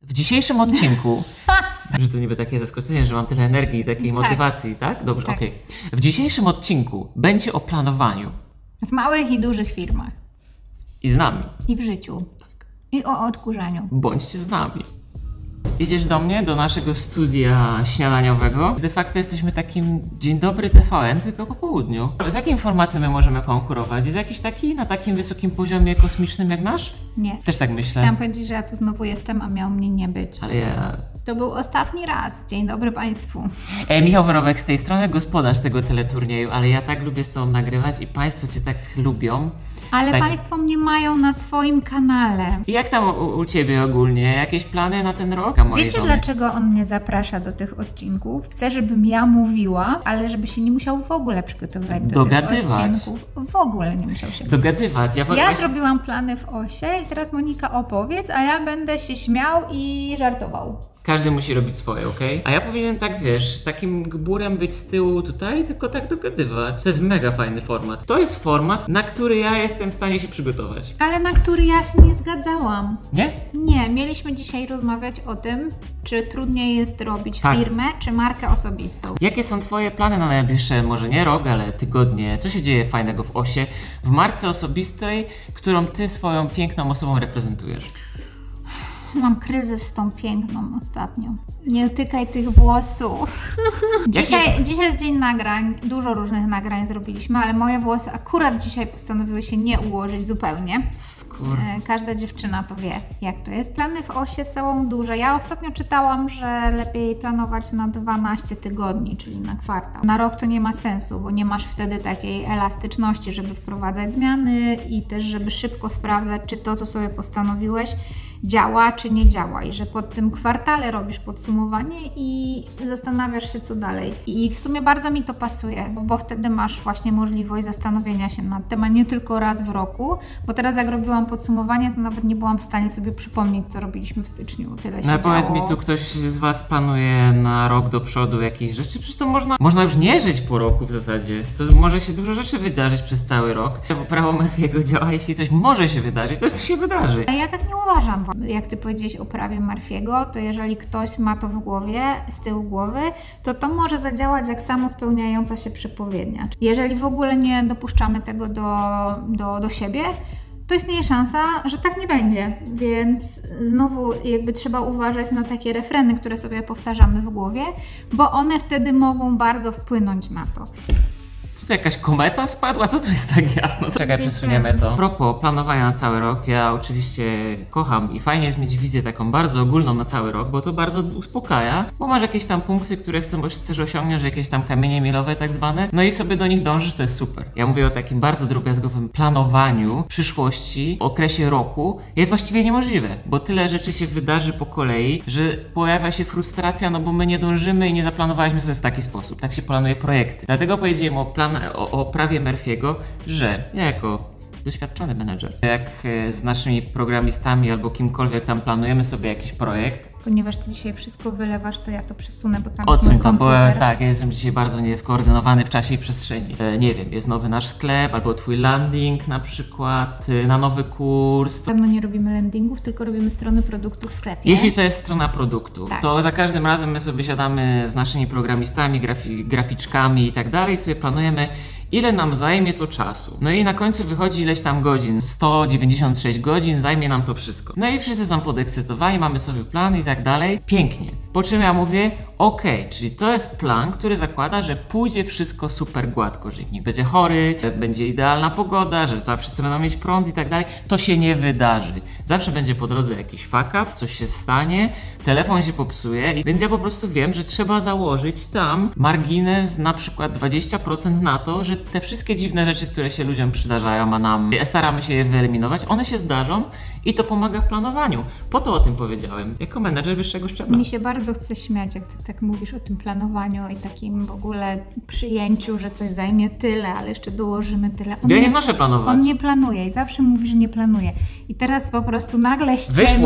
W dzisiejszym odcinku, że to niby takie zaskoczenie, że mam tyle energii i takiej motywacji, tak? Dobrze, Tak. okej. W dzisiejszym odcinku będzie o planowaniu. W małych i dużych firmach. I z nami. I w życiu. I o odkurzaniu. Bądźcie z nami. Idziesz do mnie, do naszego studia śniadaniowego. De facto jesteśmy takim Dzień dobry TVN, tylko po południu. Z jakim formatem my możemy konkurować? Jest jakiś taki na takim wysokim poziomie kosmicznym jak nasz? Nie. Też tak myślę. Chciałam powiedzieć, że ja tu znowu jestem, a miał mnie nie być. Ale ja... To był ostatni raz. Dzień dobry Państwu. Michał Worobek z tej strony, gospodarz tego teleturnieju, ale ja tak lubię z Tobą nagrywać i Państwo Cię tak lubią. Ale Tak. Państwo mnie mają na swoim kanale. I jak tam u Ciebie ogólnie? Jakieś plany na ten rok? Wiecie dlaczego on mnie zaprasza do tych odcinków? Chce, żebym ja mówiła, ale żeby się nie musiał w ogóle przygotowywać do Dogadywać. tych odcinków. W ogóle nie musiał się. Dogadywać. Ja zrobiłam plany w osie i teraz Monika opowiedz, a ja będę się śmiał i żartował. Każdy musi robić swoje, okej? A ja powinienem tak, wiesz, takim gburem być z tyłu tutaj, tylko tak dogadywać. To jest mega fajny format. To jest format, na który ja jestem w stanie się przygotować. Ale na który ja się nie zgadzałam. Nie? Nie, mieliśmy dzisiaj rozmawiać o tym, czy trudniej jest robić Tak. firmę, czy markę osobistą. Jakie są Twoje plany na najbliższe, może nie rok, ale tygodnie? Co się dzieje fajnego w osie, w marce osobistej, którą Ty swoją piękną osobą reprezentujesz? Mam kryzys z tą piękną ostatnio. Nie tykaj tych włosów. Dzisiaj jest dzień nagrań, dużo różnych nagrań zrobiliśmy, ale moje włosy akurat dzisiaj postanowiły się nie ułożyć zupełnie. Każda dziewczyna to wie, jak to jest. Plany w osie są duże. Ja ostatnio czytałam, że lepiej planować na 12 tygodni, czyli na kwartał. Na rok to nie ma sensu, bo nie masz wtedy takiej elastyczności, żeby wprowadzać zmiany i też, żeby szybko sprawdzać, czy to, co sobie postanowiłeś, działa czy nie działa i że po tym kwartale robisz podsumowanie i zastanawiasz się, co dalej. I w sumie bardzo mi to pasuje, bo wtedy masz właśnie możliwość zastanowienia się nad tym, a nie tylko raz w roku, bo teraz jak robiłam podsumowanie, to nawet nie byłam w stanie sobie przypomnieć, co robiliśmy w styczniu. Tyle się No powiedz działo. mi, tu ktoś z Was planuje na rok do przodu jakieś rzeczy? Przecież to można już nie żyć po roku w zasadzie. To może się dużo rzeczy wydarzyć przez cały rok. Bo prawo Murphy'ego działa, jeśli coś może się wydarzyć, to się wydarzy. A ja tak nie uważam. Jak Ty powiedziałeś o prawie Murphy'ego, to jeżeli ktoś ma to w głowie, z tyłu głowy, to może zadziałać jak samospełniająca się przepowiednia. Jeżeli w ogóle nie dopuszczamy tego do siebie, to istnieje szansa, że tak nie będzie. Więc znowu jakby trzeba uważać na takie refreny, które sobie powtarzamy w głowie, bo one wtedy mogą bardzo wpłynąć na to. Co to jakaś kometa spadła? Co tu jest tak jasno? Czekaj, przesuniemy to. A propos planowania na cały rok, ja oczywiście kocham i fajnie jest mieć wizję taką bardzo ogólną na cały rok, bo to bardzo uspokaja, bo masz jakieś tam punkty, które chcesz osiągnąć, jakieś tam kamienie milowe tak zwane, no i sobie do nich dążysz, to jest super. Ja mówię o takim bardzo drobiazgowym planowaniu przyszłości, okresie roku, jest właściwie niemożliwe, bo tyle rzeczy się wydarzy po kolei, że pojawia się frustracja, no bo my nie dążymy i nie zaplanowaliśmy sobie w taki sposób. Tak się planuje projekty. Dlatego powiedziałem o prawie Murphy'ego, że ja jako doświadczony menedżer, jak z naszymi programistami albo kimkolwiek tam planujemy sobie jakiś projekt. Ponieważ Ty dzisiaj wszystko wylewasz, to ja to przesunę, bo tam Odsuń jest to, mój bo komputer. tak, ja jestem dzisiaj bardzo nieskoordynowany w czasie i przestrzeni. Nie wiem, jest nowy nasz sklep, albo Twój landing na przykład, na nowy kurs. Na pewno nie robimy landingów, tylko robimy strony produktu w sklepie. Jeśli to jest strona produktu, Tak. to za każdym razem my sobie siadamy z naszymi programistami, graficzkami i tak dalej, sobie planujemy, ile nam zajmie to czasu. No i na końcu wychodzi ileś tam godzin, 196 godzin, zajmie nam to wszystko. No i wszyscy są podekscytowani, mamy sobie plan i tak dalej. Pięknie. Po czym ja mówię, okej, czyli to jest plan, który zakłada, że pójdzie wszystko super gładko, że nikt nie będzie chory, będzie idealna pogoda, że wszyscy będą mieć prąd i tak dalej. To się nie wydarzy. Zawsze będzie po drodze jakiś fuck up, coś się stanie, telefon się popsuje, więc ja po prostu wiem, że trzeba założyć tam margines na przykład 20% na to, że te wszystkie dziwne rzeczy, które się ludziom przydarzają, a nam staramy się je wyeliminować, one się zdarzą i to pomaga w planowaniu. Po to o tym powiedziałem, jako menedżer wyższego szczebla. Mi się bardzo chce śmiać, jak Ty tak mówisz o tym planowaniu i takim w ogóle przyjęciu, że coś zajmie tyle, ale jeszcze dołożymy tyle. Ja nie znoszę planować. On nie planuje i zawsze mówi, że nie planuje. I teraz po prostu nagle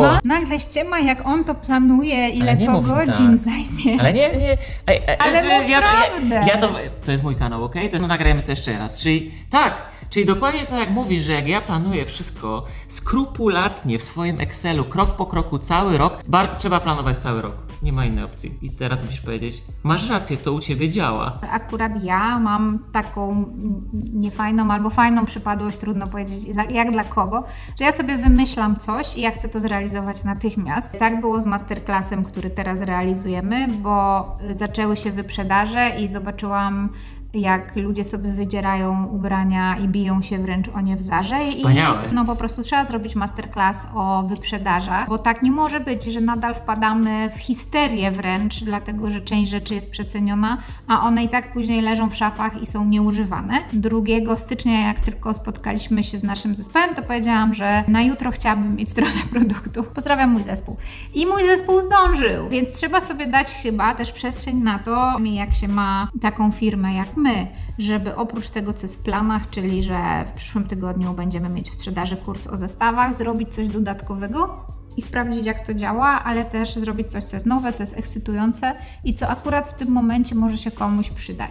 ściema, jak on to planuje, ile nie to mów godzin tak. zajmie. Ale nie. Ale mów prawdę. To jest mój kanał, okej? To nagrajmy to jeszcze raz. Czyli tak, Czyli dokładnie tak jak mówisz, że jak ja planuję wszystko skrupulatnie w swoim Excelu, krok po kroku, cały rok, trzeba planować cały rok. Nie ma innej opcji. I teraz musisz powiedzieć, masz rację, to u Ciebie działa. Akurat ja mam taką niefajną albo fajną przypadłość, trudno powiedzieć jak dla kogo, że ja sobie wymyślam coś i ja chcę to zrealizować natychmiast. Tak było z masterclassem, który teraz realizujemy, bo zaczęły się wyprzedaże i zobaczyłam, jak ludzie sobie wydzierają ubrania i biją się wręcz o nie w zarze. Wspaniałe. I po prostu trzeba zrobić masterclass o wyprzedażach, bo tak nie może być, że nadal wpadamy w histerię wręcz, dlatego że część rzeczy jest przeceniona, a one i tak później leżą w szafach i są nieużywane. 2 stycznia, jak tylko spotkaliśmy się z naszym zespołem, to powiedziałam, że na jutro chciałabym mieć stronę produktu. Pozdrawiam mój zespół. I mój zespół zdążył, więc trzeba sobie dać chyba też przestrzeń na to, jak się ma taką firmę jak my, żeby oprócz tego, co jest w planach, czyli że w przyszłym tygodniu będziemy mieć w sprzedaży kurs o zestawach, zrobić coś dodatkowego i sprawdzić, jak to działa, ale też zrobić coś, co jest nowe, co jest ekscytujące i co akurat w tym momencie może się komuś przydać.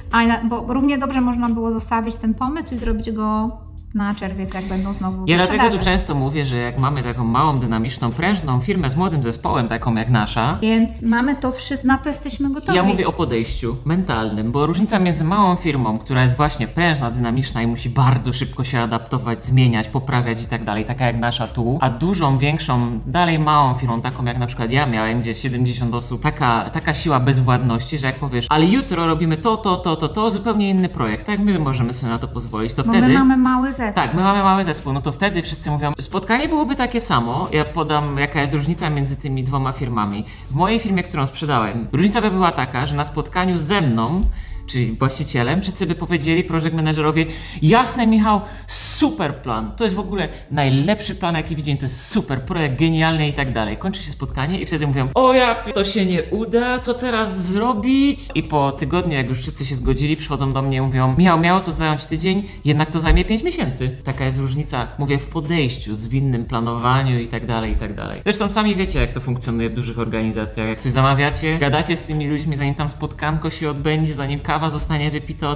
Bo równie dobrze można było zostawić ten pomysł i zrobić go na czerwiec, jak będą znowu Ja dlatego tu często mówię, że jak mamy taką małą, dynamiczną, prężną firmę z młodym zespołem, taką jak nasza, więc mamy to wszystko, na to jesteśmy gotowi. Ja mówię o podejściu mentalnym, bo różnica między małą firmą, która jest właśnie prężna, dynamiczna i musi bardzo szybko się adaptować, zmieniać, poprawiać i tak dalej, taka jak nasza tu, a dużą, większą, dalej małą firmą, taką jak na przykład ja miałem, gdzie 70 osób, taka siła bezwładności, że jak powiesz, ale jutro robimy to, zupełnie inny projekt, tak my możemy sobie na to pozwolić, to bo wtedy... my mamy mały zespół. Tak, my mamy mały zespół, no to wtedy wszyscy mówią, spotkanie byłoby takie samo, ja podam jaka jest różnica między tymi 2 firmami. W mojej firmie, którą sprzedałem, różnica by była taka, że na spotkaniu ze mną, czyli właścicielem, wszyscy by powiedzieli, project managerowie, jasne Michał, super plan, to jest w ogóle najlepszy plan jaki widziałem, to jest super projekt, genialny i tak dalej. Kończy się spotkanie i wtedy mówią, to się nie uda, co teraz zrobić? I po tygodniu, jak już wszyscy się zgodzili, przychodzą do mnie i mówią, Michał, miało to zająć tydzień, jednak to zajmie 5 miesięcy. Taka jest różnica, mówię, w podejściu, zwinnym planowaniu i tak dalej, i tak dalej. Zresztą sami wiecie, jak to funkcjonuje w dużych organizacjach, jak coś zamawiacie, gadacie z tymi ludźmi, zanim tam spotkanko się odbędzie, zanim kawa zostanie wypita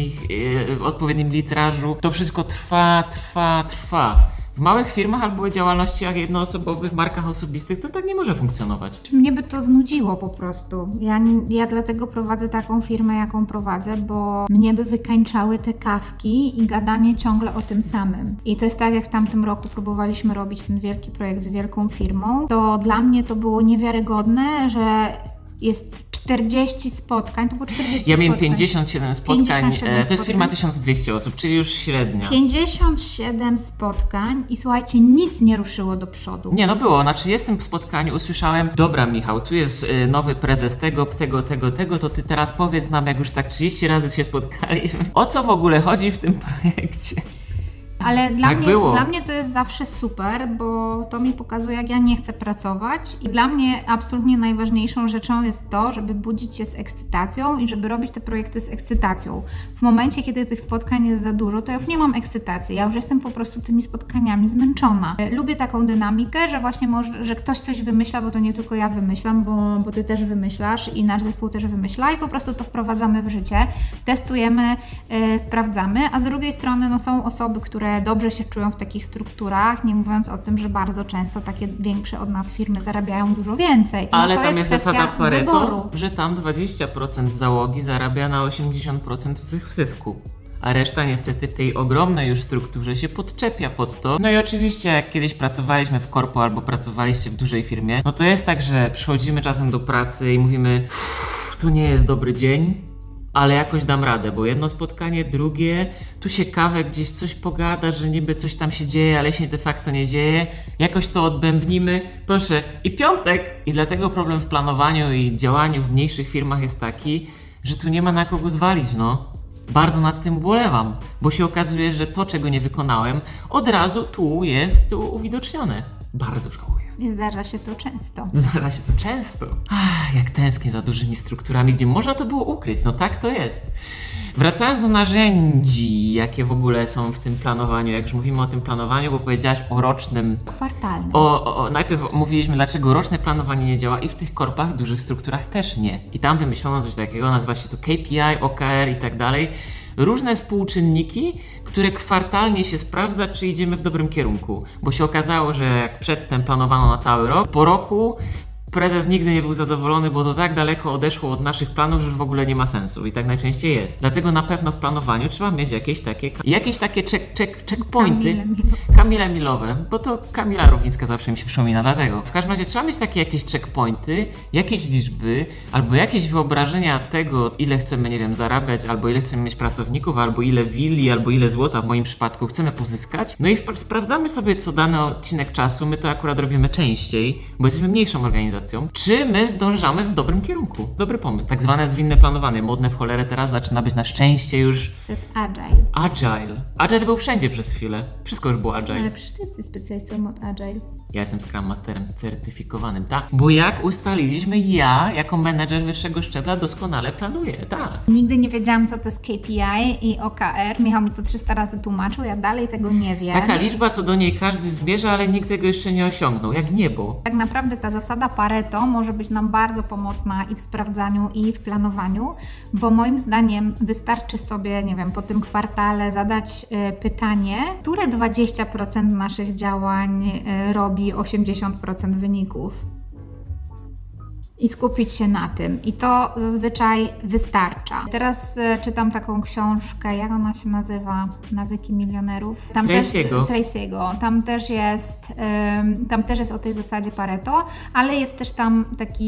odpowiednim litrażu, to wszystko trwa. W małych firmach albo działalnościach jednoosobowych, markach osobistych to tak nie może funkcjonować. Mnie by to znudziło po prostu. Ja dlatego prowadzę taką firmę, jaką prowadzę, bo mnie by wykańczały te kawki i gadanie ciągle o tym samym. I to jest tak, jak w tamtym roku próbowaliśmy robić ten wielki projekt z wielką firmą, to dla mnie to było niewiarygodne, że jest 40 spotkań, to było 40 Ja miałem spotkań. 57 spotkań, to jest firma 1200 osób, czyli już średnia. 57 spotkań i słuchajcie, nic nie ruszyło do przodu. Nie, no było, na 30 spotkaniu usłyszałem, dobra Michał, tu jest nowy prezes tego, to ty teraz powiedz nam, jak już tak 30 razy się spotkaliśmy, o co w ogóle chodzi w tym projekcie? Ale Tak dla mnie to jest zawsze super, bo to mi pokazuje, jak ja nie chcę pracować. I dla mnie absolutnie najważniejszą rzeczą jest to, żeby budzić się z ekscytacją i żeby robić te projekty z ekscytacją. W momencie, kiedy tych spotkań jest za dużo, to ja już nie mam ekscytacji. Ja już jestem po prostu tymi spotkaniami zmęczona. Lubię taką dynamikę, że właśnie że ktoś coś wymyśla, bo to nie tylko ja wymyślam, bo ty też wymyślasz i nasz zespół też wymyśla i po prostu to wprowadzamy w życie, testujemy, sprawdzamy, a z drugiej strony są osoby, które dobrze się czują w takich strukturach, nie mówiąc o tym, że bardzo często takie większe od nas firmy zarabiają dużo więcej. Ale tam jest zasada Pareto, że tam 20% załogi zarabia na 80% zysku. A reszta niestety w tej ogromnej już strukturze się podczepia pod to. No i oczywiście jak kiedyś pracowaliśmy w korpo albo pracowaliście w dużej firmie, no to jest tak, że przychodzimy czasem do pracy i mówimy, to nie jest dobry dzień, ale jakoś dam radę, bo jedno spotkanie, drugie, tu się kawę gdzieś coś pogada, że niby coś tam się dzieje, ale się de facto nie dzieje, jakoś to odbębnimy, proszę, i piątek. I dlatego problem w planowaniu i działaniu w mniejszych firmach jest taki, że tu nie ma na kogo zwalić, no. Bardzo nad tym ubolewam, bo się okazuje, że to, czego nie wykonałem, od razu tu jest uwidocznione. Bardzo żałuję. I zdarza się to często. Zdarza się to często. Jak tęsknię za dużymi strukturami, gdzie można to było ukryć. No tak to jest. Wracając do narzędzi, jakie w ogóle są w tym planowaniu, jak już mówimy o tym planowaniu, bo powiedziałaś o rocznym... Kwartalnym. Najpierw mówiliśmy, dlaczego roczne planowanie nie działa i w tych korpach, dużych strukturach też nie. I tam wymyślono coś takiego, nazywa się to KPI, OKR i tak dalej. Różne współczynniki, które kwartalnie się sprawdza, czy idziemy w dobrym kierunku. Bo się okazało, że jak przedtem planowano na cały rok, po roku prezes nigdy nie był zadowolony, bo to tak daleko odeszło od naszych planów, że w ogóle nie ma sensu i tak najczęściej jest. Dlatego na pewno w planowaniu trzeba mieć jakieś takie checkpointy. Kamile milowe, bo to Kamila Równicka zawsze mi się przypomina, dlatego. W każdym razie trzeba mieć takie jakieś checkpointy, jakieś liczby, albo jakieś wyobrażenia tego, ile chcemy, nie wiem, zarabiać, albo ile chcemy mieć pracowników, albo ile willi, albo ile złota w moim przypadku chcemy pozyskać. No i sprawdzamy sobie co dany odcinek czasu, my to akurat robimy częściej, bo jesteśmy mniejszą organizacją. Czy my zdążamy w dobrym kierunku? Dobry pomysł. Tak zwane zwinne planowanie. Modne w cholerę teraz zaczyna być na szczęście już... To jest agile. Agile. Agile był wszędzie przez chwilę. Wszystko już było agile. Ale przecież ty jesteś specjalistą od agile. Ja jestem Scrum Masterem certyfikowanym, tak. Bo jak ustaliliśmy, ja jako menedżer wyższego szczebla doskonale planuję, tak. Nigdy nie wiedziałam, co to jest KPI i OKR. Michał mi to 300 razy tłumaczył, ja dalej tego nie wiem. Taka liczba, co do niej każdy zmierza, ale nikt tego jeszcze nie osiągnął, jak niebo. Tak naprawdę ta zasada Pareto może być nam bardzo pomocna i w sprawdzaniu, i w planowaniu, bo moim zdaniem wystarczy sobie, nie wiem, po tym kwartale zadać pytanie, które 20% naszych działań robi 80% wyników. I skupić się na tym. I to zazwyczaj wystarcza. Teraz czytam taką książkę, jak ona się nazywa? Nawyki milionerów. Tracy'ego. Tam też jest o tej zasadzie Pareto, ale jest też tam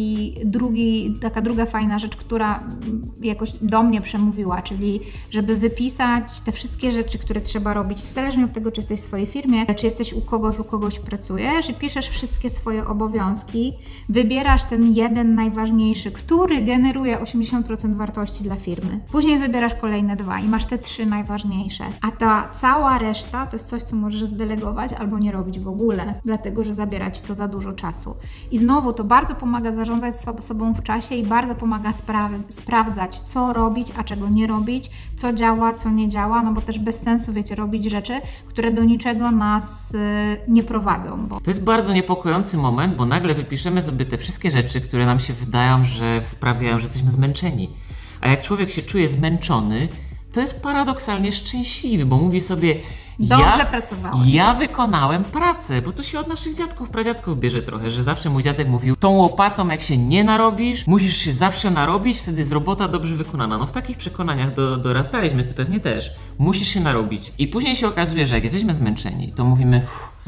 taka druga fajna rzecz, która jakoś do mnie przemówiła, czyli żeby wypisać te wszystkie rzeczy, które trzeba robić, zależnie od tego, czy jesteś w swojej firmie, czy jesteś u kogoś pracujesz, i piszesz wszystkie swoje obowiązki, wybierasz ten jeden najważniejszy, który generuje 80% wartości dla firmy. Później wybierasz kolejne 2 i masz te 3 najważniejsze. A ta cała reszta to jest coś, co możesz zdelegować albo nie robić w ogóle, dlatego że zabiera Ci to za dużo czasu. I znowu to bardzo pomaga zarządzać sobą w czasie i bardzo pomaga sprawdzać, co robić, a czego nie robić, co działa, co nie działa, no bo też bez sensu, wiecie, robić rzeczy, które do niczego nas nie prowadzą. To jest bardzo niepokojący moment, bo nagle wypiszemy sobie te wszystkie rzeczy, które nam się wydają, że sprawiają, że jesteśmy zmęczeni. A jak człowiek się czuje zmęczony, to jest paradoksalnie szczęśliwy, bo mówi sobie, dobrze pracowałem. Ja wykonałem pracę, bo to się od naszych dziadków, pradziadków bierze trochę, że zawsze mój dziadek mówił, tą łopatą jak się nie narobisz, musisz się zawsze narobić, wtedy jest robota dobrze wykonana. No w takich przekonaniach dorastaliśmy, ty pewnie też. Musisz się narobić. I później się okazuje, że jak jesteśmy zmęczeni, to mówimy,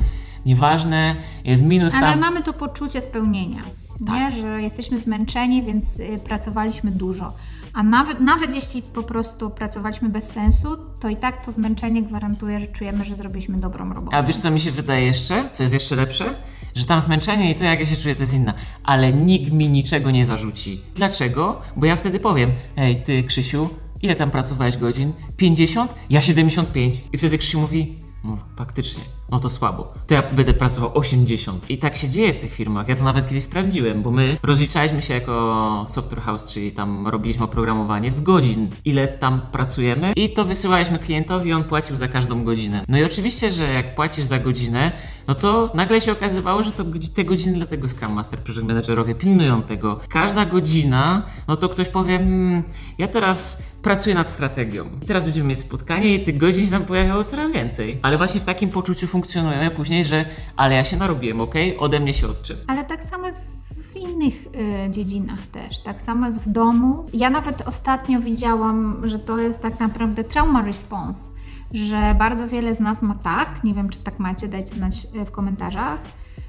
nieważne, jest minus tam. Ale mamy to poczucie spełnienia. Tak. Nie, że jesteśmy zmęczeni, więc pracowaliśmy dużo. A nawet jeśli po prostu pracowaliśmy bez sensu, to i tak to zmęczenie gwarantuje, że czujemy, że zrobiliśmy dobrą robotę. A wiesz, co mi się wydaje jeszcze? Co jest jeszcze lepsze? Że tam zmęczenie i to, jak ja się czuję, to jest inna. Ale nikt mi niczego nie zarzuci. Dlaczego? Bo ja wtedy powiem, hej, ty, Krzysiu, ile tam pracowałeś godzin? 50? Ja 75. I wtedy Krzysiu mówi, no faktycznie, no to słabo. To ja będę pracował 80. I tak się dzieje w tych firmach. Ja to nawet kiedyś sprawdziłem, bo my rozliczaliśmy się jako software house, czyli tam robiliśmy oprogramowanie z godzin, ile tam pracujemy, i to wysyłaliśmy klientowi i on płacił za każdą godzinę. No i oczywiście, że jak płacisz za godzinę, no to nagle się okazywało, że to te godziny dla tego Scrum Master, Project Managerowie pilnują tego. Każda godzina, no to ktoś powie, ja teraz pracuję nad strategią. I teraz będziemy mieć spotkanie i tych godzin się tam pojawiało coraz więcej. Ale właśnie w takim poczuciu funkcjonujemy później, że ale ja się narobiłem, okej? Ode mnie się odczep. Ale tak samo jest w innych dziedzinach też. Tak samo jest w domu. Ja nawet ostatnio widziałam, że to jest tak naprawdę trauma response, że bardzo wiele z nas ma tak, nie wiem czy tak macie, dajcie znać w komentarzach,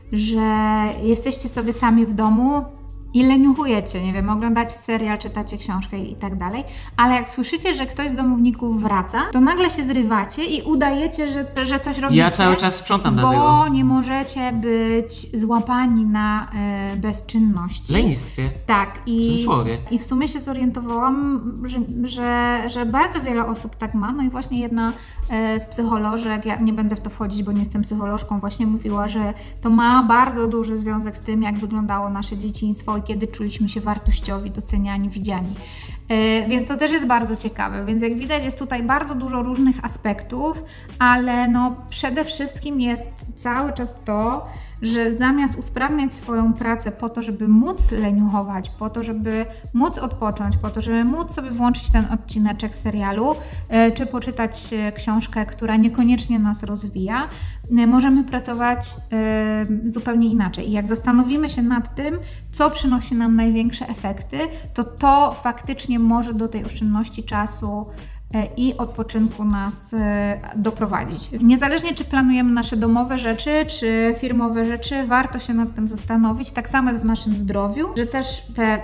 że jesteście sobie sami w domu i leniuchujecie, nie wiem, oglądacie serial, czytacie książkę i tak dalej, ale jak słyszycie, że ktoś z domowników wraca, to nagle się zrywacie i udajecie, że coś robicie. Ja cały czas sprzątam bo dlatego. Bo nie możecie być złapani na bezczynności. Lenistwie. Tak. I w sumie się zorientowałam, że bardzo wiele osób tak ma, no i właśnie jedna z psycholożek, ja nie będę w to wchodzić, bo nie jestem psycholożką, właśnie mówiła, że to ma bardzo duży związek z tym, jak wyglądało nasze dzieciństwo i kiedy czuliśmy się wartościowi, doceniani, widziani. Więc to też jest bardzo ciekawe, więc jak widać jest tutaj bardzo dużo różnych aspektów, ale no przede wszystkim jest cały czas to, że zamiast usprawniać swoją pracę po to, żeby móc leniuchować, po to, żeby móc odpocząć, po to, żeby móc sobie włączyć ten odcineczek serialu, czy poczytać książkę, która niekoniecznie nas rozwija, możemy pracować zupełnie inaczej. I jak zastanowimy się nad tym, co przynosi nam największe efekty, to faktycznie może do tej oszczędności czasu i odpoczynku nas doprowadzić. Niezależnie czy planujemy nasze domowe rzeczy, czy firmowe rzeczy, warto się nad tym zastanowić. Tak samo jest w naszym zdrowiu, że też te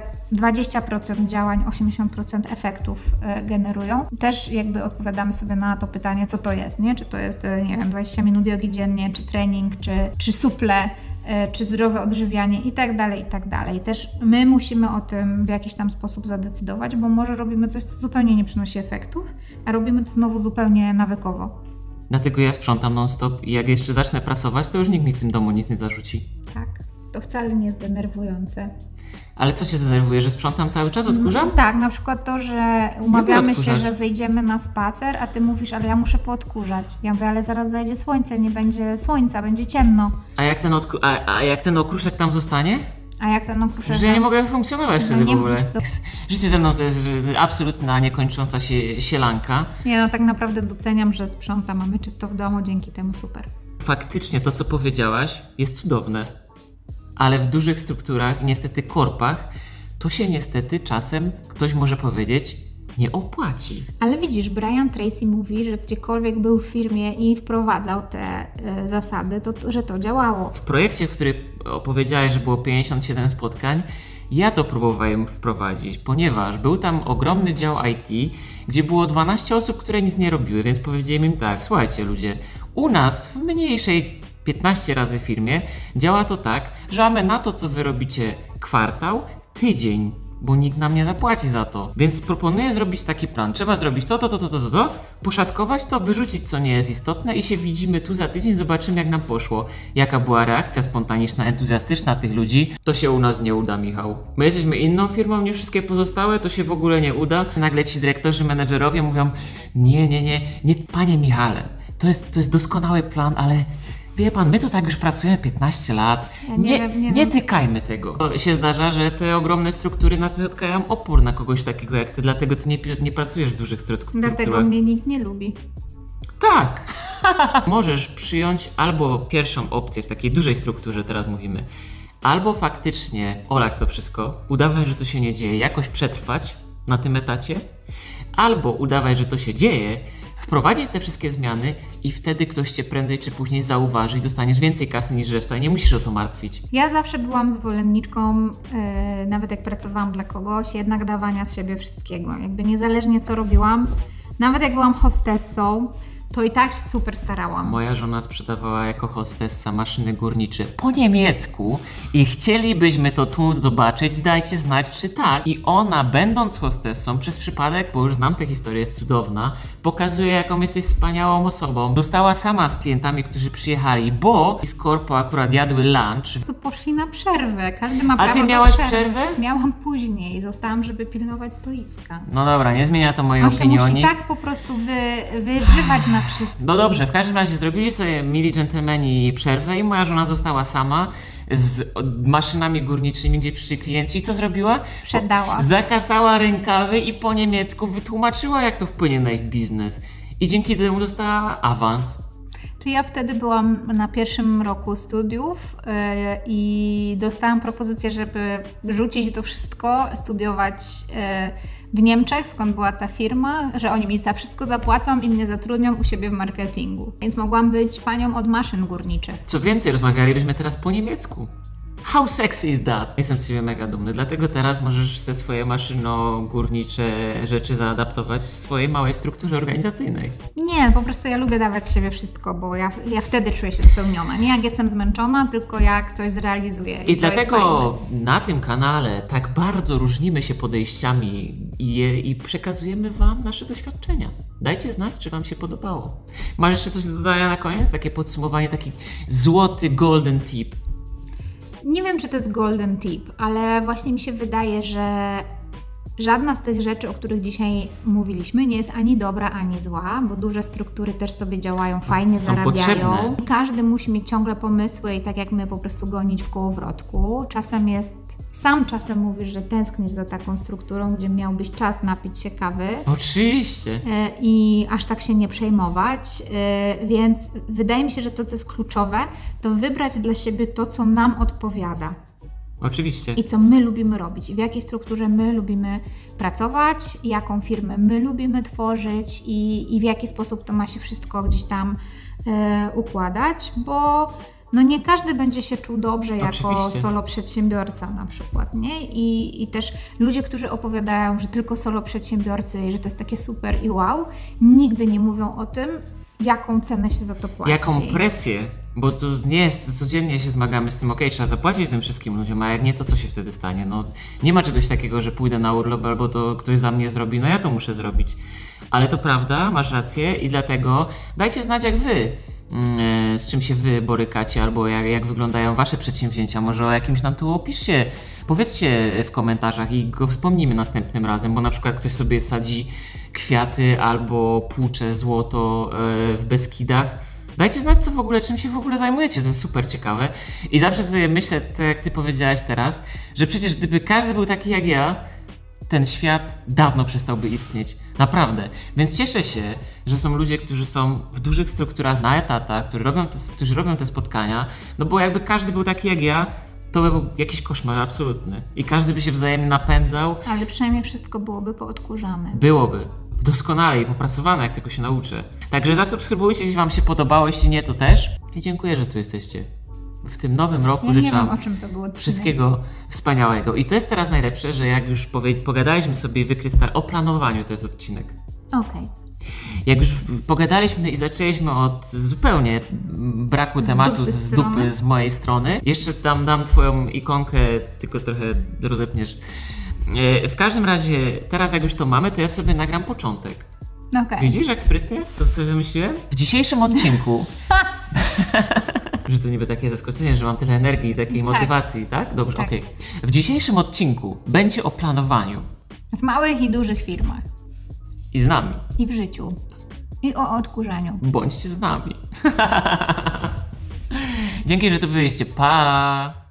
20% działań, 80% efektów generują. Też jakby odpowiadamy sobie na to pytanie, co to jest, nie? Czy to jest, nie wiem, 20 minut jogi dziennie, czy trening, czy suple, czy zdrowe odżywianie i tak dalej, i tak dalej. Też my musimy o tym w jakiś tam sposób zadecydować, bo może robimy coś, co zupełnie nie przynosi efektów, a robimy to znowu zupełnie nawykowo. Dlatego ja sprzątam non-stop i jak jeszcze zacznę prasować, to już nikt mi w tym domu nic nie zarzuci. Tak, to wcale nie jest denerwujące. Ale co Cię denerwuje, że sprzątam cały czas, odkurzam? Tak, na przykład to, że umawiamy się, że wyjdziemy na spacer, a Ty mówisz, ale ja muszę poodkurzać. Ja mówię, ale zaraz zajdzie słońce, nie będzie słońca, będzie ciemno. A jak ten okruszek tam zostanie? A jak ten okruszek... Że ja nie mogę funkcjonować wtedy w ogóle. Życie ze mną to jest absolutna niekończąca się sielanka. Ja no tak naprawdę doceniam, że sprzątam, mamy czysto w domu, dzięki temu super. Faktycznie to, co powiedziałaś, jest cudowne. Ale w dużych strukturach i niestety korpach to się niestety czasem, ktoś może powiedzieć, nie opłaci. Ale widzisz, Brian Tracy mówi, że gdziekolwiek był w firmie i wprowadzał te zasady, że to działało. W projekcie, który opowiedziałeś, że było 57 spotkań, ja to próbowałem wprowadzić, ponieważ był tam ogromny dział IT, gdzie było 12 osób, które nic nie robiły, więc powiedziałem im tak, słuchajcie ludzie, u nas w mniejszej 15 razy firmie działa to tak, że mamy na to, co wy robicie kwartał, tydzień, bo nikt nam nie zapłaci za to. Więc proponuję zrobić taki plan. Trzeba zrobić to, poszatkować to, wyrzucić co nie jest istotne i się widzimy tu za tydzień, zobaczymy jak nam poszło. Jaka była reakcja spontaniczna, entuzjastyczna tych ludzi. To się u nas nie uda, Michał. My jesteśmy inną firmą niż wszystkie pozostałe, to się w ogóle nie uda. Nagle ci dyrektorzy, menedżerowie mówią, nie, panie Michale, to jest doskonały plan, ale... Wie pan, my tu tak już pracujemy 15 lat, nie tykajmy tego. To się zdarza, że te ogromne struktury napotkają opór na kogoś takiego jak ty, dlatego ty nie pracujesz w dużych strukturach. Dlatego mnie nikt nie lubi. Tak! Możesz przyjąć albo pierwszą opcję w takiej dużej strukturze, teraz mówimy, albo faktycznie olać to wszystko, udawać, że to się nie dzieje, jakoś przetrwać na tym etacie, albo udawać, że to się dzieje, wprowadzić te wszystkie zmiany i wtedy ktoś cię prędzej czy później zauważy i dostaniesz więcej kasy niż reszta i nie musisz o to martwić. Ja zawsze byłam zwolenniczką, nawet jak pracowałam dla kogoś, jednak dawania z siebie wszystkiego. Jakby niezależnie co robiłam, nawet jak byłam hostessą, to i tak się super starałam. Moja żona sprzedawała jako hostessa maszyny górnicze po niemiecku i chcielibyśmy to tu zobaczyć, dajcie znać czy tak. I ona, będąc hostessą, przez przypadek, bo już znam tę historię, jest cudowna, pokazuje jaką jesteś wspaniałą osobą. Została sama z klientami, którzy przyjechali, bo z korpo akurat jadły lunch. To poszli na przerwę, każdy ma prawo. A ty miałaś przerwę? Miałam później, zostałam, żeby pilnować stoiska. No dobra, nie zmienia to mojej opinii. Musi tak po prostu wyżywać na wszystko. No dobrze, w każdym razie zrobili sobie mili dżentelmeni przerwę i moja żona została sama z maszynami górniczymi, gdzie przyszli klienci. I co zrobiła? Sprzedała. Zakasała rękawy i po niemiecku wytłumaczyła, jak to wpłynie na ich biznes. I dzięki temu dostała awans. Czyli ja wtedy byłam na pierwszym roku studiów i dostałam propozycję, żeby rzucić to wszystko, studiować w Niemczech, skąd była ta firma, że oni mi za wszystko zapłacą i mnie zatrudnią u siebie w marketingu. Więc mogłam być panią od maszyn górniczych. Co więcej, rozmawialibyśmy teraz po niemiecku. How sexy is that? Jestem z siebie mega dumny, dlatego teraz możesz te swoje maszyno-górnicze rzeczy zaadaptować w swojej małej strukturze organizacyjnej. Nie, po prostu ja lubię dawać z siebie wszystko, bo ja wtedy czuję się spełniona. Nie jak jestem zmęczona, tylko jak coś zrealizuję. I dlatego na tym kanale tak bardzo różnimy się podejściami i przekazujemy Wam nasze doświadczenia. Dajcie znać, czy Wam się podobało. Masz jeszcze coś do dodania na koniec? Takie podsumowanie, taki złoty golden tip. Nie wiem, czy to jest golden tip, ale właśnie mi się wydaje, że żadna z tych rzeczy, o których dzisiaj mówiliśmy, nie jest ani dobra, ani zła, bo duże struktury też sobie działają, fajnie Są zarabiają. potrzebne. Każdy musi mieć ciągle pomysły i tak jak my po prostu gonić w kołowrotku. Czasem mówisz, że tęsknisz za taką strukturą, gdzie miałbyś czas napić się kawy. Oczywiście. I aż tak się nie przejmować, więc wydaje mi się, że to, co jest kluczowe, to wybrać dla siebie to, co nam odpowiada. Oczywiście. I co my lubimy robić, i w jakiej strukturze my lubimy pracować, jaką firmę my lubimy tworzyć i w jaki sposób to ma się wszystko gdzieś tam układać, bo no nie każdy będzie się czuł dobrze jako solo przedsiębiorca na przykład, nie? I też ludzie, którzy opowiadają, że tylko solo przedsiębiorcy i że to jest takie super i wow, nigdy nie mówią o tym, jaką cenę się za to płaci. Jaką presję, bo to nie jest, codziennie się zmagamy z tym, trzeba zapłacić tym wszystkim ludziom, a jak nie, to co się wtedy stanie? No, nie ma czegoś takiego, że pójdę na urlop albo to ktoś za mnie zrobi, no ja to muszę zrobić. Ale to prawda, masz rację i dlatego dajcie znać, jak wy, z czym się wy borykacie albo jak wyglądają wasze przedsięwzięcia. Może o jakimś nam tu opiszcie, powiedzcie w komentarzach i go wspomnimy następnym razem, bo na przykład ktoś sobie sadzi kwiaty albo płucze złoto w Beskidach. Dajcie znać, czym się w ogóle zajmujecie, to jest super ciekawe. I zawsze sobie myślę, tak jak ty powiedziałaś teraz, że przecież gdyby każdy był taki jak ja, ten świat dawno przestałby istnieć. Naprawdę. Więc cieszę się, że są ludzie, którzy są w dużych strukturach na etatach, którzy robią te spotkania, no bo jakby każdy był taki jak ja, to by był jakiś koszmar absolutny. I każdy by się wzajemnie napędzał. Ale przynajmniej wszystko byłoby poodkurzane. Byłoby. Doskonale i popracowane, jak tylko się nauczę. Także zasubskrybujcie, jeśli wam się podobało, jeśli nie, to też. I dziękuję, że tu jesteście. W tym nowym roku życzę wam wszystkiego wspaniałego. I to jest teraz najlepsze, że jak już pogadaliśmy sobie o planowaniu, to jest odcinek. Okej. Jak już pogadaliśmy i zaczęliśmy od zupełnie braku tematu z dupy z mojej strony. Jeszcze tam dam twoją ikonkę, tylko trochę rozepniesz. W każdym razie, teraz jak już to mamy, to ja sobie nagram początek. Okay. Widzisz, jak sprytnie to sobie wymyśliłem? W dzisiejszym odcinku... że to niby takie zaskoczenie, że mam tyle energii i takiej motywacji, tak? Dobrze, tak. Okej. W dzisiejszym odcinku będzie o planowaniu. W małych i dużych firmach. I z nami. I w życiu. I o odkurzaniu. Bądźcie z nami. Dzięki, że tu byliście. Pa!